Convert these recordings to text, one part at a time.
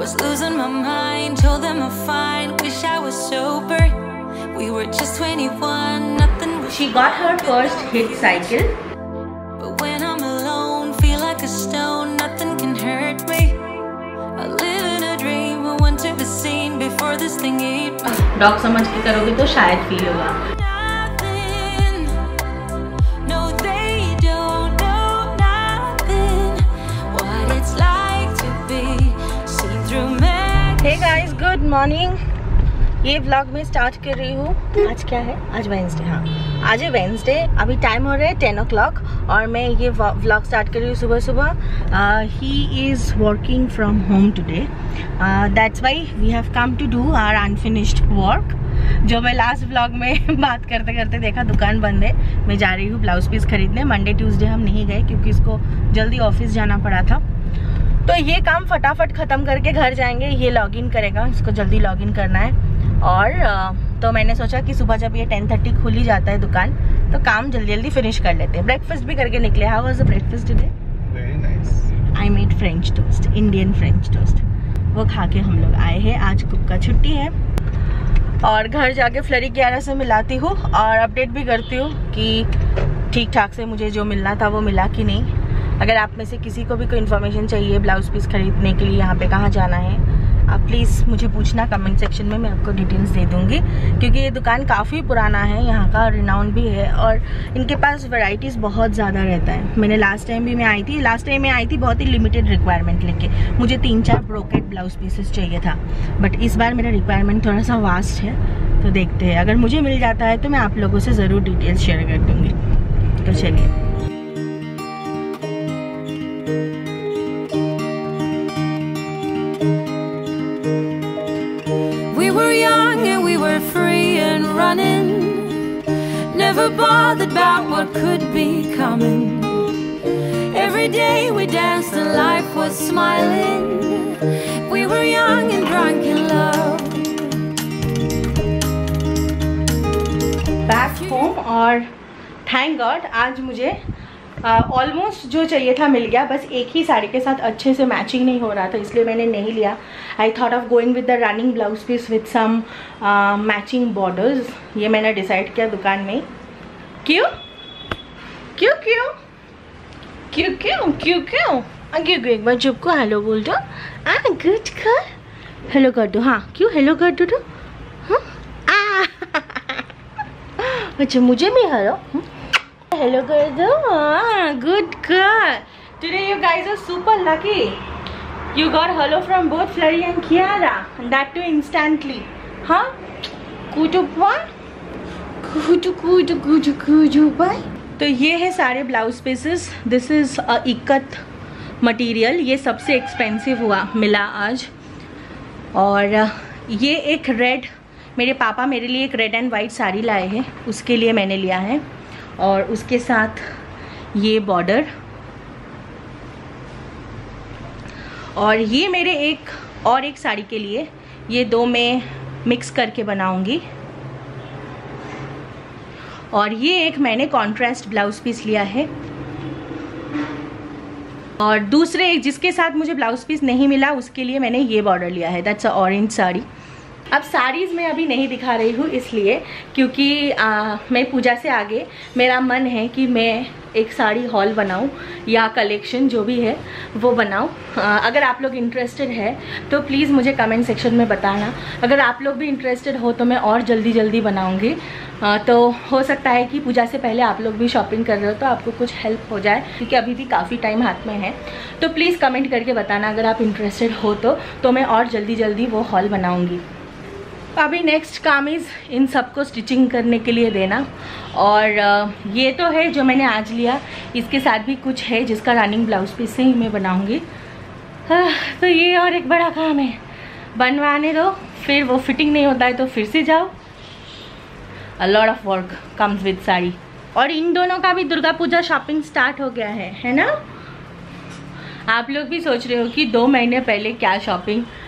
was losing my mind, told them I'm fine, wish I was sober. We were just 21, nothing was. She got her first hit cycle. But when I'm alone, feel like a stone, nothing can hurt me. I live in a dream, I want to be seen before this thing ate me. Dog समझ के करोगे तो शायद feel होगा. Hey guys, good morning. ये vlog में start कर रही हूँ. आज क्या है? आज वेंसडे. हाँ, आज है वेंसडे. अभी टाइम हो रहा है 10 o'clock और मैं ये व्लॉग स्टार्ट कर रही हूँ सुबह सुबह. He is working from home today. That's why we have come to do our unfinished work. जो मैं लास्ट व्लॉग में बात करते करते देखा दुकान बंद है. मैं जा रही हूँ ब्लाउज पीस खरीदने. मंडे ट्यूसडे हम नहीं गए क्योंकि इसको जल्दी ऑफिस जाना पड़ा था. तो ये काम फटाफट ख़त्म करके घर जाएंगे. ये लॉगिन करेगा, इसको जल्दी लॉगिन करना है. और तो मैंने सोचा कि सुबह जब ये 10:30 खुल ही जाता है दुकान तो काम जल्दी जल्दी फिनिश कर लेते हैं. ब्रेकफास्ट भी करके निकले. How was the breakfast today? Very nice. I made French toast, Indian French toast. वो खा के हम लोग आए हैं. आज कुक का छुट्टी है और घर जाके फ्लरी 11 से मिलाती हूँ और अपडेट भी करती हूँ कि ठीक ठाक से मुझे जो मिलना था वो मिला कि नहीं. अगर आप में से किसी को भी कोई इन्फॉर्मेशन चाहिए ब्लाउज पीस खरीदने के लिए, यहाँ पे कहाँ जाना है, आप प्लीज़ मुझे पूछना कमेंट सेक्शन में. मैं आपको डिटेल्स दे दूँगी क्योंकि ये दुकान काफ़ी पुराना है, यहाँ का रिनाउंड भी है और इनके पास वैरायटीज़ बहुत ज़्यादा रहता है. मैंने लास्ट टाइम भी मैं आई थी बहुत ही लिमिटेड रिक्वायरमेंट लेके. मुझे 3-4 ब्रोकेट ब्लाउज पीसेस चाहिए था, बट इस बार मेरा रिक्वायरमेंट थोड़ा सा वास्ट है. तो देखते हैं, अगर मुझे मिल जाता है तो मैं आप लोगों से ज़रूर डिटेल्स शेयर कर दूँगी. तो चलिए. Never bothered about what could be coming. Every day we danced and life was smiling. We were young and drunk in love. Back home और thank God आज मुझे ऑलमोस्ट जो चाहिए था मिल गया. बस एक ही साड़ी के साथ अच्छे से मैचिंग नहीं हो रहा था इसलिए मैंने नहीं लिया. I thought of going with the running blouse piece with some matching borders. ये मैंने डिसाइड किया दुकान में. क्यों क्यों क्यों क्यों क्यों क्यों क्यों क्यों एक बार चुप को हेलो बोल दो. गुड कर हेलो कर दो. हाँ क्यों हेलो कर दो तो. हाँ अच्छा मुझे भी हेलो हेलो कर दो. Good girl. Today you guys are super lucky. You got hello from both Flurry and Kiara. And that too instantly. Huh? Kudu boy? Kudu boy? तो ये है सारे blouse pieces. This is ikat material. ये सबसे expensive मिला आज. और ये एक रेड, मेरे पापा मेरे लिए एक रेड एंड वाइट साड़ी लाए हैं, उसके लिए मैंने लिया है. और उसके साथ ये बॉर्डर. और ये मेरे एक साड़ी के लिए, ये दो मैं मिक्स करके बनाऊंगी. और ये एक मैंने कॉन्ट्रास्ट ब्लाउज पीस लिया है. और दूसरे एक जिसके साथ मुझे ब्लाउज पीस नहीं मिला उसके लिए मैंने ये बॉर्डर लिया है. That's a orange sari. अब साड़ीज़ मैं अभी नहीं दिखा रही हूँ इसलिए क्योंकि मैं पूजा से आगे मेरा मन है कि मैं एक साड़ी हॉल बनाऊँ या कलेक्शन जो भी है वो बनाऊँ. अगर आप लोग इंटरेस्टेड है तो प्लीज़ मुझे कमेंट सेक्शन में बताना. अगर आप लोग भी इंटरेस्टेड हो तो मैं और जल्दी बनाऊँगी. तो हो सकता है कि पूजा से पहले आप लोग भी शॉपिंग कर रहे हो तो आपको कुछ हेल्प हो जाए क्योंकि अभी भी काफ़ी टाइम हाथ में है. तो प्लीज़ कमेंट करके बताना अगर आप इंटरेस्टेड हो तो मैं और जल्दी वो हॉल बनाऊँगी. अभी नेक्स्ट काम इज़ इन सबको स्टिचिंग करने के लिए देना. और ये तो है जो मैंने आज लिया. इसके साथ भी कुछ है जिसका रनिंग ब्लाउज पीस से ही मैं बनाऊंगी. तो ये और एक बड़ा काम है. बनवाने दो, फिर वो फिटिंग नहीं होता है तो फिर से जाओ. A lot of work comes with sari. और इन दोनों का भी दुर्गा पूजा शॉपिंग स्टार्ट हो गया है ना. आप लोग भी सोच रहे हो कि 2 महीने पहले क्या शॉपिंग.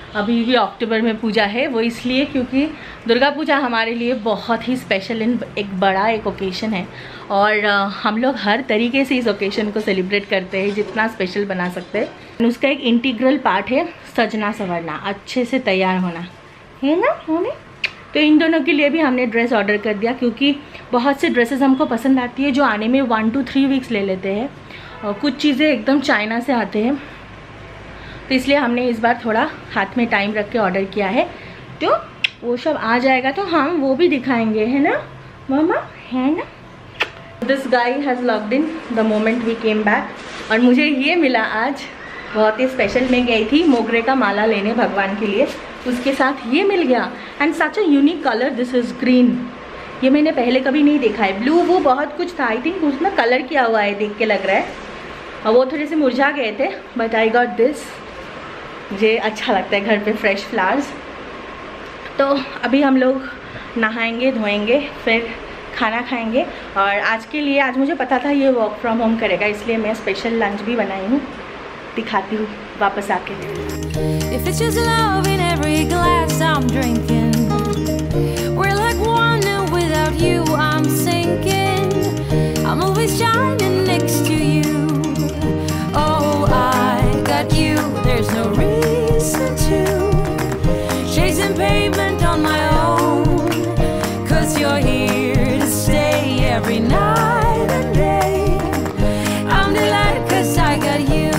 अभी भी अक्टूबर में पूजा है, वो इसलिए क्योंकि दुर्गा पूजा हमारे लिए बहुत ही स्पेशल एक बड़ा एक ओकेशन है और हम लोग हर तरीके से इस ओकेशन को सेलिब्रेट करते हैं, जितना स्पेशल बना सकते हैं। उसका एक इंटीग्रल पार्ट है सजना संवरना, अच्छे से तैयार होना, है ना हमें। तो इन दोनों के लिए भी हमने ड्रेस ऑर्डर कर दिया, क्योंकि बहुत से ड्रेसेस हमको पसंद आती है जो आने में 1 to 3 वीक्स ले लेते हैं, और कुछ चीज़ें एकदम चाइना से आते हैं, तो इसलिए हमने इस बार थोड़ा हाथ में टाइम रख के ऑर्डर किया है। तो वो सब आ जाएगा तो हम वो भी दिखाएंगे, है ना मामा, है ना। This guy has logged in the moment we came back, और मुझे ये मिला आज बहुत ही स्पेशल। मैं गई थी मोगरे का माला लेने भगवान के लिए, उसके साथ ये मिल गया and such a unique colour, this is green. ये मैंने पहले कभी नहीं देखा है। ब्लू वो बहुत कुछ था, आई थिंक उसमें कलर किया हुआ है, देख के लग रहा है, और वो थोड़े से मुरझा गए थे, बट आई गॉट दिस। मुझे अच्छा लगता है घर पे फ्रेश फ्लावर्स। तो अभी हम लोग नहाएंगे धोएंगे, फिर खाना खाएंगे, और आज के लिए, आज मुझे पता था ये वर्क फ्रॉम होम करेगा, इसलिए मैं स्पेशल लंच भी बनाई हूँ, दिखाती हूँ वापस आके। If it's just love in every glass I'm drinking, we're like one and without you I'm sinking. I'm always shining next to you. Oh, I got you. There's no reason to chasing pavement on my own, 'cause you're here to stay every night and day. I'm delighted 'cause I got you.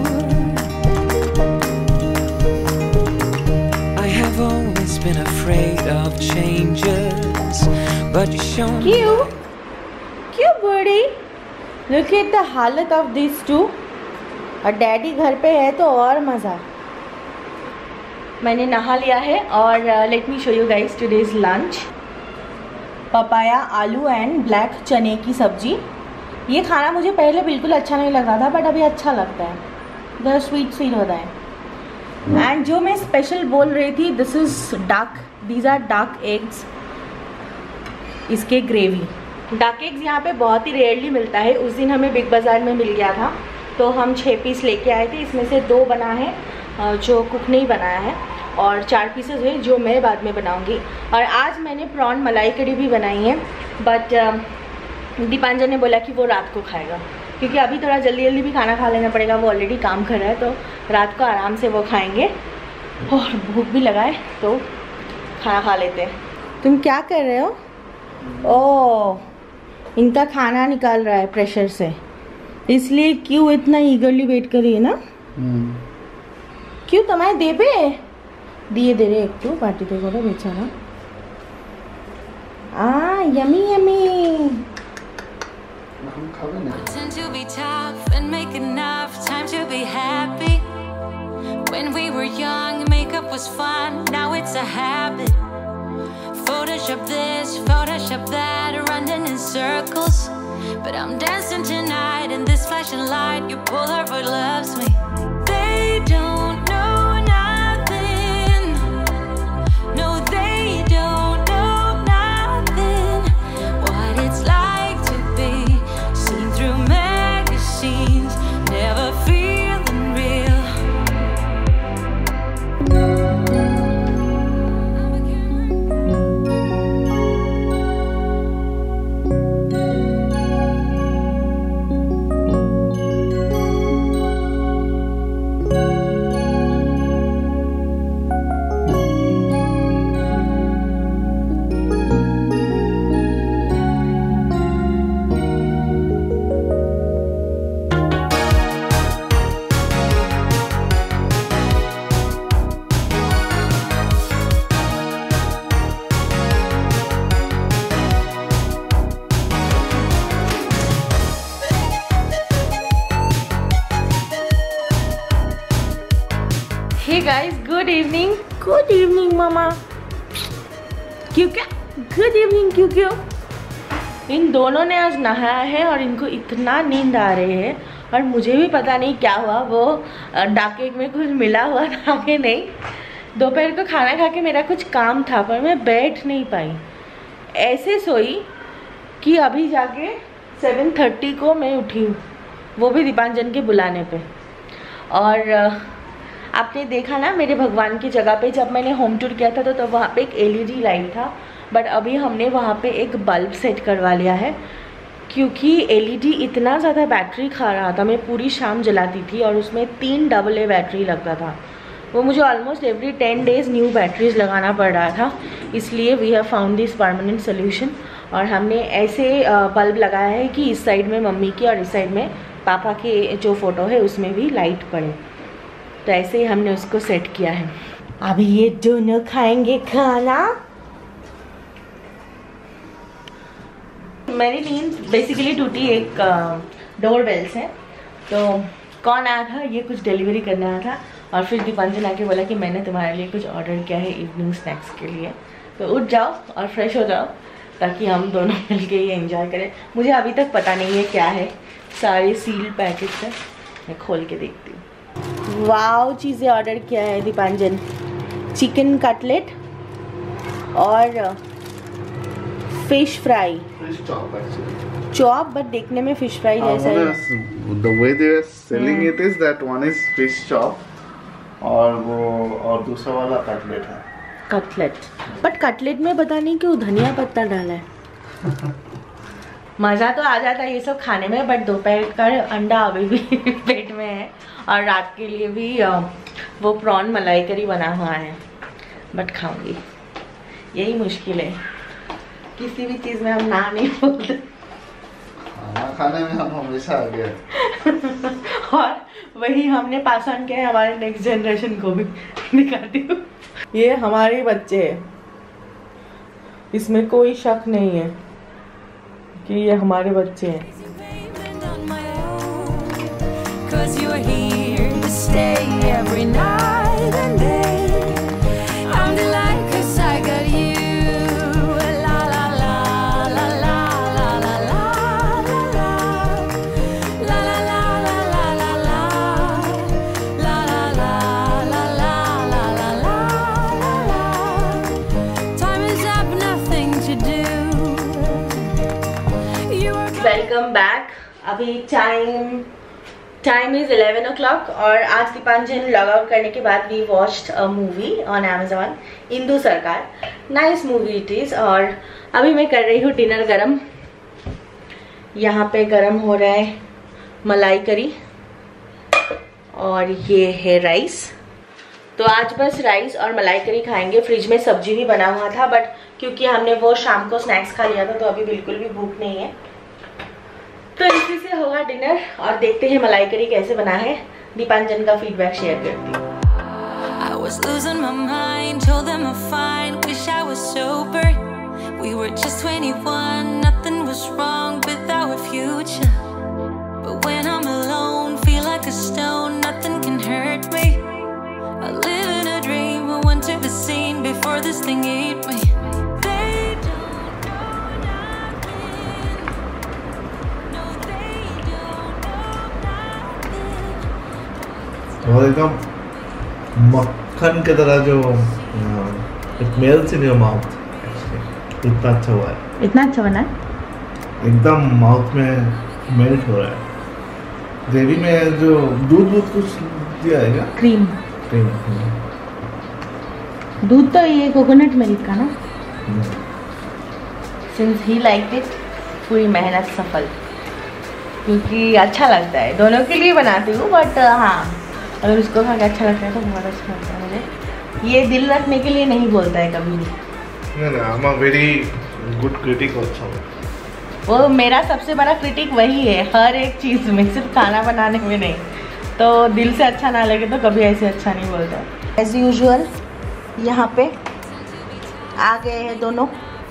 Always been afraid of changes, but you show me. क्यों बड़ी? Look at the हालत of these two. और daddy घर पे है तो और मज़ा। मैंने नहा लिया है और let me show you guys today's lunch. Papaya, आलू एंड ब्लैक चने की सब्जी। ये खाना मुझे पहले बिल्कुल अच्छा नहीं लगा था, बट अभी अच्छा लगता है, द स्वीट फील होता है। एंड जो मैं स्पेशल बोल रही थी, this is duck, these are duck eggs, इसके ग्रेवी। डक एग्स यहाँ पे बहुत ही रेयरली मिलता है, उस दिन हमें बिग बाज़ार में मिल गया था, तो हम 6 पीस लेके आए थे। इसमें से 2 बना है जो कुक नहीं बनाया है, और 4 पीसेस है जो मैं बाद में बनाऊँगी। और आज मैंने प्रॉन मलाई कड़ी भी बनाई है, बट दीपांजन ने बोला कि वो रात को खाएगा, क्योंकि अभी थोड़ा जल्दी जल्दी भी खाना खा लेना पड़ेगा, वो ऑलरेडी काम कर रहा है, तो रात को आराम से वो खाएंगे, और भूख भी लगा है तो खाना खा लेते हैं। तुम क्या कर रहे हो? ओह, इनका खाना निकाल रहा है प्रेशर से, इसलिए क्यों इतना ईगरली वेट कर रही है ना? क्यों तुम्हारे देबे दिए दे रहे एक तो पार्टी पे बोला बेचारा। Yummy yummy. Pretend to be tough and make enough time to be happy. When we were young, makeup was fun, now it's a habit. Photoshop this, Photoshop that, running in circles. But I'm dancing tonight in this flashing light. You pull her but loves me. They don't know nothing. No, they don't know nothing. What it's like to be seen through magazines, never feeling real. Hey guys, good evening. Good evening मामा। क्यों क्या? Good evening क्यों क्यों? इन दोनों ने आज नहाया है और इनको इतना नींद आ रही है, और मुझे भी पता नहीं क्या हुआ, वो डाकेक में कुछ मिला हुआ था कि नहीं। दोपहर को खाना खा के मेरा कुछ काम था, पर मैं बैठ नहीं पाई, ऐसे सोई कि अभी जाके 7:30 को मैं उठी हूँ, वो भी दीपांजन के बुलाने पे। और आपने देखा ना मेरे भगवान की जगह पे जब मैंने होम टूर किया था तो वहाँ पे एक LED लाइट था, बट अभी हमने वहाँ पे एक बल्ब सेट करवा लिया है क्योंकि LED इतना ज़्यादा बैटरी खा रहा था। मैं पूरी शाम जलाती थी और उसमें 3 AA बैटरी लगता था। वो मुझे almost every 10 days new batteries लगाना पड़ रहा था। इसलिए we have found this permanent solution और हमने ऐसे बल्ब लगाया है कि इस साइड में मम्मी की और इस साइड में पापा के जो फ़ोटो है उसमें भी लाइट पड़े। तो ऐसे ही हमने उसको सेट किया है। अभी ये दोनों खाएंगे खाना। मेरी नींद बेसिकली टूटी एक डोर बेल से। तो कौन आया था, ये कुछ डिलीवरी करने आया था और फिर दीपांजन आके बोला कि मैंने तुम्हारे लिए कुछ ऑर्डर किया है इवनिंग स्नैक्स के लिए, तो उठ जाओ और फ्रेश हो जाओ ताकि हम दोनों मिलके ये एंजॉय करें। मुझे अभी तक पता नहीं है क्या है, सारे सील पैकेट्स हैं, मैं खोल के देखती हूँ। वाव, चीज़ें ऑर्डर किया है दीपांजन, चिकन कटलेट और fish fry, fish chop actually chop, but देखने में फिश फ्राई जैसा है। The way they are selling it is that one is fish chop और दूसरा वाला कटलेट है। कटलेट, बट कटलेट में पता नहीं क्यों धनिया पत्ता डाला है। मज़ा तो आ जाता है ये सब खाने में, बट दोपहर का अंडा अभी भी पेट में है और रात के लिए भी वो प्रॉन मलाई करी बना हुआ है, बट खाऊंगी। यही मुश्किल है, किसी भी चीज़ में हम ना नहीं बोलते। खाना खाने में हम हमेशा आगे हैं। और वही हमने पास ऑन किया है हमारे नेक्स्ट जनरेशन को भी। दिखाती हूँ, ये हमारे बच्चे हैं, इसमें कोई शक नहीं है कि ये हमारे बच्चे हैं। Welcome back. अभी टाइम इज 11 o'clock और आज दीपांजन लॉग आउट करने के बाद we watched a movie on Amazon, Indu Sarkar. Nice movie it is. और अभी मैं कर रही हूँ डिनर गरम। यहाँ पे गरम हो रहा है मलाई करी और ये है राइस। तो आज बस राइस और मलाई करी खाएंगे। फ्रिज में सब्जी भी बना हुआ था, बट क्योंकि हमने वो शाम को स्नैक्स खा लिया था तो अभी बिल्कुल भी भूख नहीं है, तो इसी से होगा डिनर। और देखते हैं मलाई करी कैसे बना है, दीपांजन का फीडबैक शेयर करती हूँ। I was losing my mind, told them I'm fine, wish I was sober. We were just 21, nothing was wrong with our future. But when I'm alone, feel like a stone, nothing can hurt me. I live in a dream, I went to the scene before this thing ate me. और एकदम मक्खन की तरह जो it melts in your mouth, इतना अच्छा हुआ है। इतना अच्छा बना है, एकदम माउथ में मेल्ट हो रहा है। ग्रेवी में जो दूध कुछ दिया है क्या? क्रीम दूध तो ये कोकोनट मिल्क का ना। सिंस ही लाइक इट, पूरी मेहनत सफल, क्योंकि अच्छा लगता है। दोनों के लिए बनाती हूँ, बट हाँ अगर उसको खा के अच्छा लगता है तो बहुत अच्छा लगता है मुझे। ये दिल रखने के लिए नहीं बोलता है कभी भी। नहीं, I am a very good critic also. वो मेरा सबसे बड़ा क्रिटिक वही है, हर एक चीज़ में, सिर्फ खाना बनाने में नहीं। तो दिल से अच्छा ना लगे तो कभी ऐसे अच्छा नहीं बोलता। एज यूजुअल यहाँ पे आ गए हैं दोनों।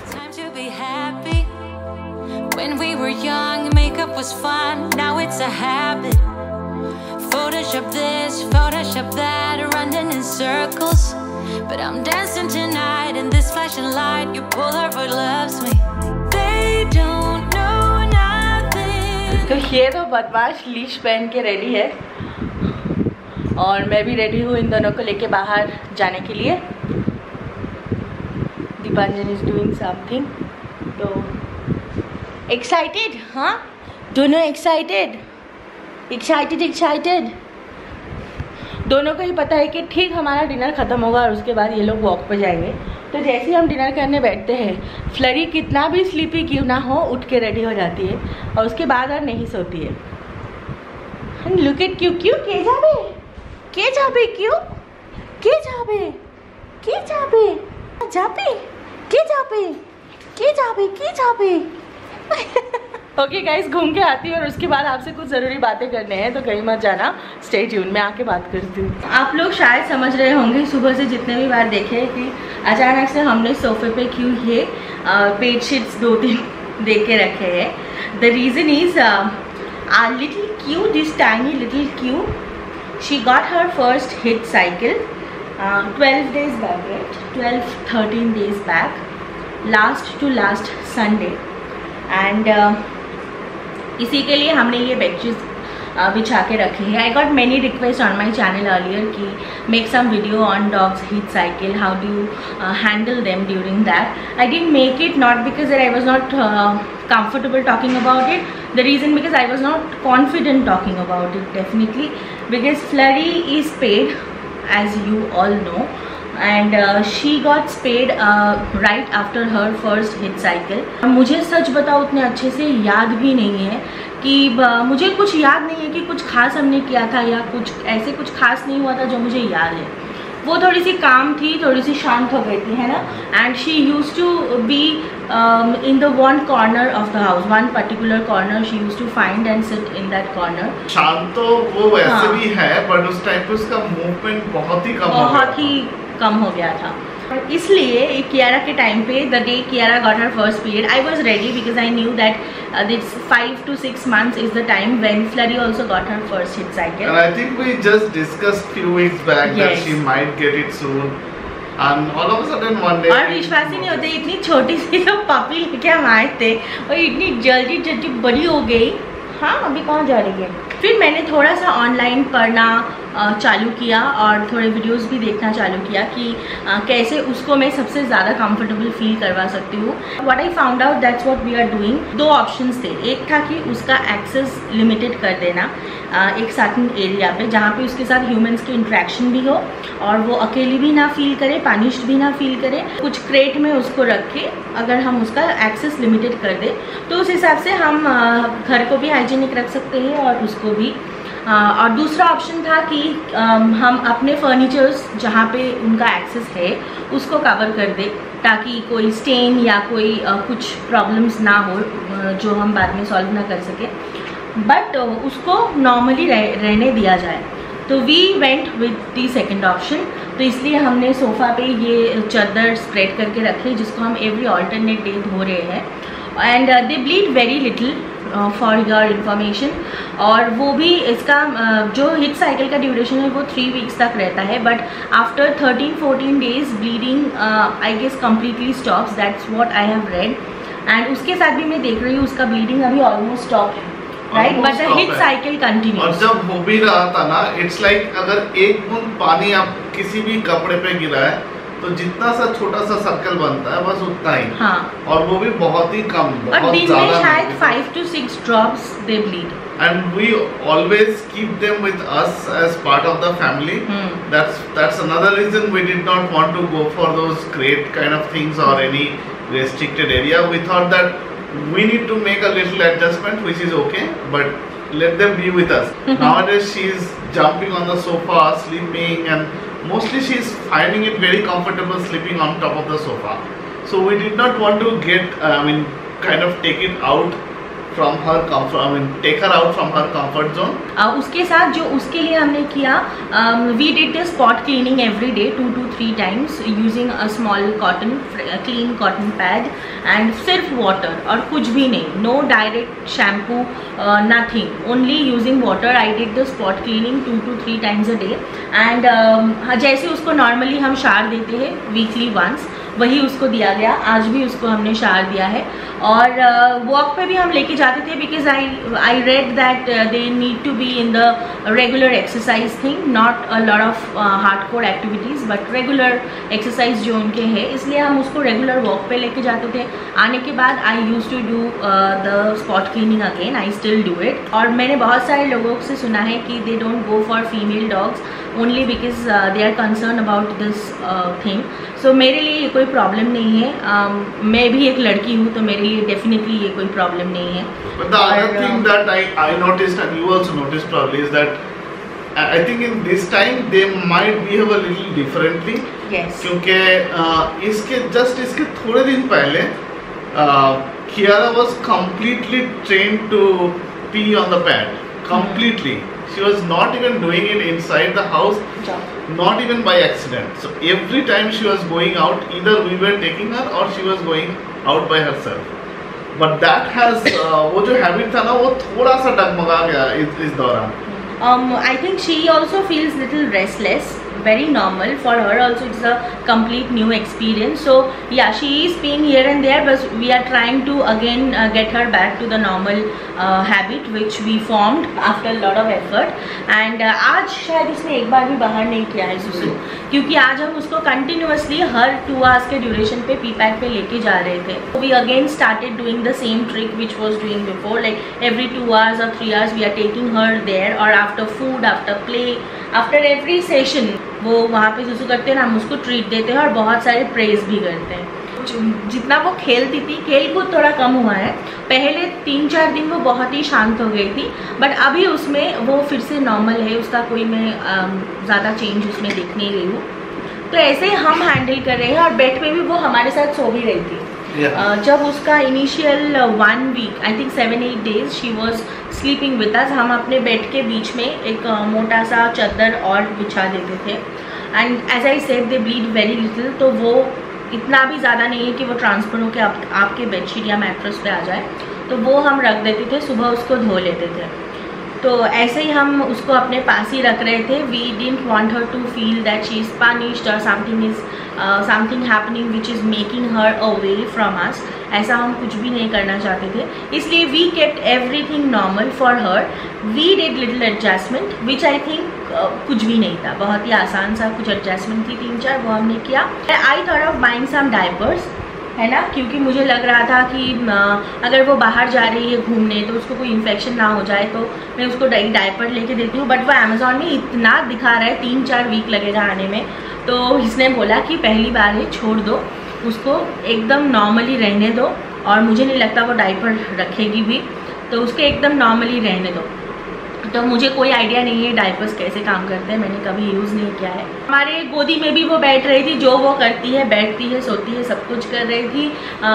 When we were young, makeup was fun, now it's a habit. Photoshop this, Photoshop that, running in circles. But I'm dancing tonight in this flashing light. You pull her for loves me. They don't know nothing. तो ये तो बदमाश leash पहन के ready है और मैं भी रेडी हूँ इन दोनों को लेके बाहर जाने के लिए। Deepanjan is doing something. तो एक्साइटेड, हाँ दोनों एक्साइटेड। दोनों को ही पता है कि ठीक हमारा डिनर ख़त्म होगा और उसके बाद ये लोग वॉक पे जाएंगे। तो जैसे ही हम डिनर करने बैठते हैं, फ्लरी कितना भी स्लीपी क्यों ना हो उठ के रेडी हो जाती है और उसके बाद और नहीं सोती है। लुक एट क्यों क्यों के जाबे क्यों के जाबे ओके गाइस, घूम के आती हूँ और उसके बाद आपसे कुछ ज़रूरी बातें करने हैं, तो कहीं मत जाना, स्टे ट्यून में आके बात करती हूँ। आप लोग शायद समझ रहे होंगे सुबह से जितने भी बार देखे कि अचानक से हमने सोफे पे क्यों ये बेडशीट्स 2-3 दे के रखे हैं। The reason is our little Q, this tiny little Q, she got her first heat cycle 12 days back, right? 12-13 days back, last Sunday, and इसी के लिए हमने ये बेडशीट्स बिछा के रखे हैं। I got many request on my channel earlier कि make some video on dogs heat cycle, how do you handle them during that. I didn't make it not because I was not comfortable talking about it, the reason because I was not confident talking about it, definitely because Flurry is spayed, as you all know, and she got spayed right after her first hit cycle. मुझे सच बताओ उतने अच्छे से याद भी नहीं है कि मुझे कुछ याद नहीं है कि कुछ खास हमने किया था या कुछ ऐसे कुछ खास नहीं हुआ था जो मुझे याद है। वो थोड़ी सी काम थी, थोड़ी सी शांत हो गई थी, है ना। And she use to be in the one corner of the house, one particular corner she use to find and sit in that corner. शांत तो वो वैसे भी है, बट उस टाइम पे उसका मूवमेंट बहुत ही कम हो गया था। इसलिए कियारा के टाइम पे, the day Kiara got her first period, I was ready because I knew that this 5 to 6 months is the time when Flurry also got her first hit cycle. And I think we just discussed few weeks back that she might get it soon. And all of a sudden one day. और विश्वास ही नहीं होता, इतनी छोटी सी तो puppy लेके हम आए थे और इतनी जल्दी बड़ी हो गई। हाँ, अभी कहाँ जा रही है। फिर मैंने थोड़ा सा ऑनलाइन पढ़ना चालू किया और थोड़े वीडियोस भी देखना चालू किया कि कैसे उसको मैं सबसे ज़्यादा कंफर्टेबल फील करवा सकती हूँ। What I found out, that's what we are doing. 2 options थे। एक था कि उसका एक्सेस लिमिटेड कर देना एक सर्टेन एरिया पे जहाँ पे उसके साथ ह्यूमंस की इंट्रैक्शन भी हो और वो अकेली भी ना फील करे, पनिश्ड भी ना फील करे। कुछ क्रेट में उसको रख के अगर हम उसका एक्सेस लिमिटेड कर दे तो उस हिसाब से हम घर को भी हाइजीनिक रख सकते हैं और उसको भी। और दूसरा ऑप्शन था कि हम अपने फर्नीचर्स जहाँ पे उनका एक्सेस है उसको कवर कर दे ताकि कोई स्टेन या कोई कुछ प्रॉब्लम्स ना हो जो हम बाद में सॉल्व ना कर सके, बट उसको नॉर्मली रहने दिया जाए। तो we went with the second option. तो इसलिए हमने सोफ़ा पे ये चादर स्प्रेड करके रखे जिसको हम एवरी ऑल्टरनेट डे धो रहे हैं। And they bleed very little for your information. और वो भी इसका जो हिट साइकिल का ड्यूरेशन है वो 3 weeks तक रहता है, but after 13-14 days bleeding I guess completely stops, that's what I have read. And उसके साथ भी मैं देख रही हूँ उसका ब्लीडिंग अभी ऑलमोस्ट स्टॉप है, right, but the heat cycle continues. और जब हो भी रहा था ना, इट्स लाइक अगर एक बूंद पानी आप किसी भी कपड़े पे गिरा है तो जितना सा छोटा सा सर्कल बनता है बस उतना ही। हाँ। और वो भी बहुत ही कम, और दिन में शायद 5 to 6 drops they bleed. And we always keep them with us as part of the family. That's another reason we did not want to go for those crate kind of things or any restricted area. We thought that we need to make a little adjustment, which is okay, but let them be with us. Nowadays she's jumping on the sofa, sleeping, and mostly she's finding it very comfortable sleeping on top of the sofa. So we did not want to get, kind of take it out from her comfort, take her out from her comfort zone. उसके साथ जो उसके लिए हमने किया, we did the spot cleaning every day 2 to 3 times using a small clean cotton pad and सिर्फ water और कुछ भी नहीं, no direct shampoo, nothing, only using water. I did the spot cleaning 2 to 3 times a day and जैसे उसको normally हम shower देते हैं weekly once, वही उसको दिया गया। आज भी उसको हमने शावर दिया है और वॉक पे भी हम लेके जाते थे because I read that they need to be in the regular exercise thing, not a lot of hardcore activities but regular exercise जो उनके हैं, इसलिए हम उसको रेगुलर वॉक पे लेके जाते थे। आने के बाद I use to do the spot cleaning again, I still do it. और मैंने बहुत सारे लोगों से सुना है कि they don't go for female dogs only because they are concern about this thing. So मेरे लिए ये कोई प्रॉब्लम नहीं है, मैं भी एक लड़की हूँ तो मेरे लिए डेफिनेटली ये कोई प्रॉब्लम नहीं है। But the other thing that I noticed and you also noticed probably is that I think in this time they might behave a little differently. Yes. क्योंकि इसके थोड़े दिन पहले Kiara was completely trained to pee on the pad. Completely. She was not even doing it inside the house. Not even by accident. So every time she was going out, either we were taking her or she was going out by herself. But that has वो जो habit था ना वो थोड़ा सा डगमगा गया इस दौरान. I think she also feels little restless. Very normal for her also. It's a complete new experience. So yeah, she is peeing here and there, but we are trying to again get her back to the normal habit which we formed after a lot of effort. And आज शायद इसने एक बार भी बाहर नहीं किया है सुसु, क्योंकि आज हम उसको कंटिन्यूसली हर 2 आवर्स के ड्यूरेशन पे पी पैक पे लेके जा रहे थे। We again started doing the same trick which was doing before, like every 2 hours or 3 hours we are taking her there, or after food, after play, after every session वो वहाँ पे सुसु करते हैं, हम उसको ट्रीट देते हैं और बहुत सारे प्रेज भी करते हैं। जितना वो खेलती थी, खेल कूद थोड़ा कम हुआ है, पहले 3-4 दिन वो बहुत ही शांत हो गई थी, बट अभी उसमें वो फिर से नॉर्मल है, उसका कोई मैं ज़्यादा चेंज उसमें देख नहीं रही हूँ। तो ऐसे ही हम हैंडल कर रहे हैं। और बेड पे भी वो हमारे साथ सो भी रही थी। जब उसका initial 1 week, I think 7-8 days she was sleeping with us, हम अपने बेड के बीच में एक मोटा सा चादर और बिछा देते थे। And as I said they bleed very little, तो वो इतना भी ज़्यादा नहीं है कि वो ट्रांसफर होकर आपके बेडशीट या मैट्रेस पे आ जाए, तो वो हम रख देते थे, सुबह उसको धो लेते थे। तो ऐसे ही हम उसको अपने पास ही रख रहे थे। We didn't want her to feel that she is punished और something happening which is making her away from us. ऐसा हम कुछ भी नहीं करना चाहते थे, इसलिए we kept everything normal for her. We did little adjustment which I think कुछ भी नहीं था, बहुत ही आसान सा कुछ एडजस्टमेंट थी 3-4, वो हमने किया। I thought of buying some diapers, है ना, क्योंकि मुझे लग रहा था कि अगर वो बाहर जा रही है घूमने तो उसको कोई इन्फेक्शन ना हो जाए, तो मैं उसको डायपर लेके देती हूँ। बट वो अमेज़ॉन में इतना दिखा रहा है 3-4 वीक लगेगा आने में, तो इसने बोला कि पहली बार है, छोड़ दो उसको, एकदम नॉर्मली रहने दो, और मुझे नहीं लगता वो डायपर रखेगी भी, तो उसके एकदम नॉर्मली रहने दो। तो मुझे कोई आइडिया नहीं है डायपर्स कैसे काम करते हैं, मैंने कभी यूज़ नहीं किया है। हमारे गोदी में भी वो बैठ रही थी, जो वो करती है, बैठती है, सोती है, सब कुछ कर रही थी।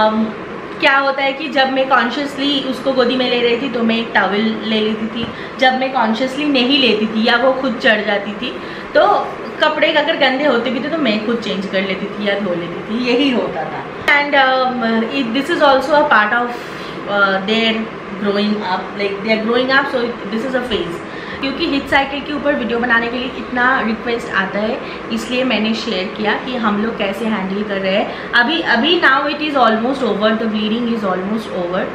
क्या होता है कि जब मैं कॉन्शियसली उसको गोदी में ले रही थी तो मैं एक टॉवल ले लेती थी, जब मैं कॉन्शियसली नहीं लेती थी या वो खुद चढ़ जाती थी तो कपड़े अगर गंदे होते भी थे तो मैं खुद चेंज कर लेती थी या धो लेती थी, यही होता था। And this is also a part of their growing up, like they are growing up, so this is a phase. क्योंकि हिट साइकिल के ऊपर वीडियो बनाने के लिए इतना रिक्वेस्ट आता है, इसलिए मैंने शेयर किया कि हम लोग कैसे हैंडल कर रहे हैं। अभी now it is almost over, the bleeding is almost over.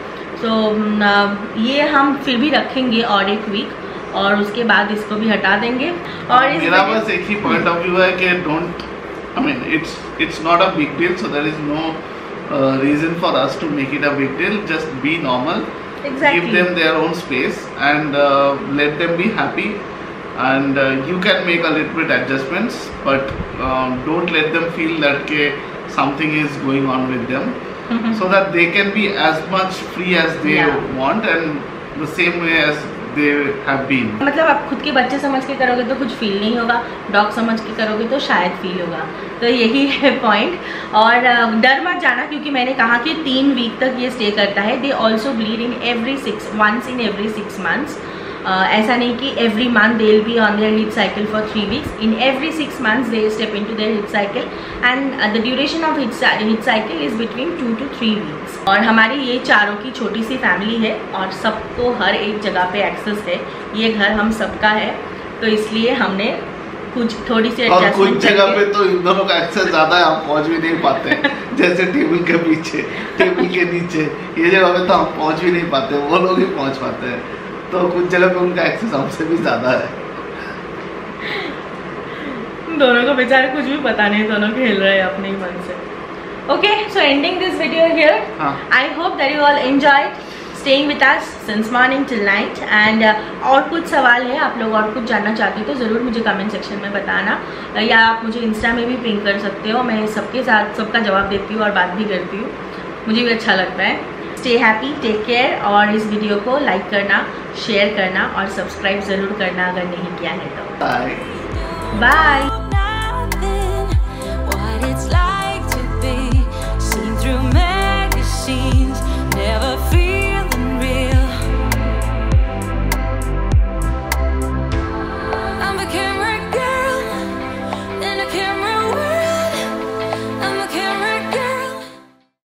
So ये हम फिर भी रखेंगे और 1 वीक, और उसके बाद इसको भी हटा देंगे। और मेरा बस एक ही पॉइंट ऑफ व्यू है कि don't, I mean it's not a big deal, so there is no reason for us to make it a big deal. Just be normal, Exactly. give them their own space and let them be happy, and you can make a little bit adjustments, but don't let them feel that something is going on with them, so that they can be as much free as they want, and the same way as they have been. मतलब आप खुद के बच्चे समझ के करोगे तो कुछ फील नहीं होगा, डॉग समझ के करोगे तो शायद फील होगा, तो यही है पॉइंट। और डर मत जाना, क्योंकि मैंने कहा कि 3 वीक तक ये स्टे करता है। They also bleed once in every 6 months. ऐसा नहीं कि every month they will be on their heat cycle for 3 weeks. In every 6 months they step into their heat cycle, and the duration of heat cycle is between 2 to 3 weeks. और हमारी ये चारों की छोटी सी family है और सबको हर एक जगह पे एक्सेस है, ये घर हम सबका है, तो इसलिए हमने कुछ थोड़ी सी और कुछ जगह पे तो इन दोनों का एक्सेस ज़्यादा है, आप पहुँच भी नहीं पाते जैसे टेबल के पीछे, टेबल के नीचे, ये जगह पे तो हम पहुंच भी नहीं पाते, वो लोग ही पहुंच पाते हैं। तो कुछ जगह पे उनका एक्सेस हमसे भी ज़्यादा है। दोनों को बेचारे कुछ भी पता नहीं, दोनों खेल रहे हैं अपने ही मन से। Okay, so ending this video here. I hope that you all enjoyed staying with us since morning till night. And और कुछ सवाल है, आप लोग और कुछ जानना चाहते हो तो ज़रूर मुझे कमेंट सेक्शन में बताना, या आप मुझे इंस्टा में भी पिंग कर सकते हो। मैं सबके साथ सबका जवाब देती हूँ और बात भी करती हूँ, मुझे भी अच्छा लगता है। स्टे हैप्पी, टेक केयर, और इस वीडियो को लाइक करना, शेयर करना और सब्सक्राइब ज़रूर करना अगर नहीं किया है तो। Bye bye.